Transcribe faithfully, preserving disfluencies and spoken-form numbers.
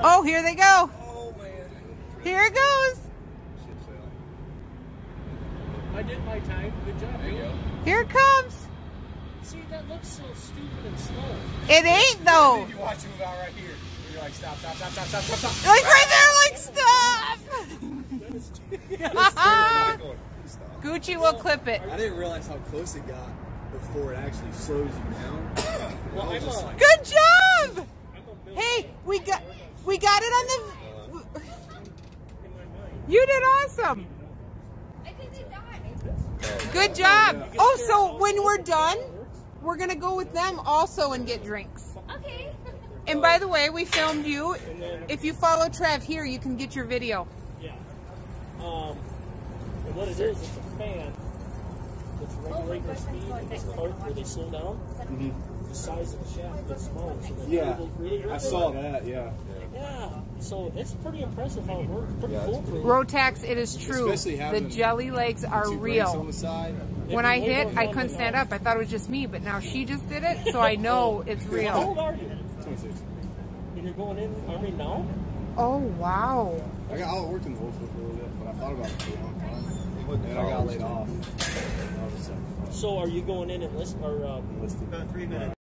Oh, here they go. Oh, man. Here it goes. I did my time. Good job. There you go. Here it comes. See, that looks so stupid and slow. It ain't though. You watch him about right here. You're like, stop, stop, stop, stop, stop, stop, stop. Like right there, like stop. Gucci will clip it. I didn't realize how close it got before it actually slows you down. Well, I'm a, like, Good job. I'm a Hey, we got we got it on the. You did awesome. Good job. Oh, so when we're done, we're gonna go with them also and get drinks. Okay. And by the way, we filmed you. If you follow Trev here, you can get your video. Yeah. Um, and what it is, it's a fan that's regulating the speed in this part where they slow down. Mm-hmm. The size of the shaft gets smaller. So Yeah, really I saw that, yeah. Yeah, so it's pretty impressive how it works. Pretty yeah, foolproof. Rotax, it is true. Especially The jelly legs are two real. on the side. When I hit, I couldn't stand up. I thought it was just me, but now she just did it, so I know it's How real. old are you? twenty-six. And you're going in Army now? Oh, wow. I got I worked in the oil field for a little bit, but I thought about it for a long time. And I got laid off. So are you going in and list or um, Enlisted. About three minutes.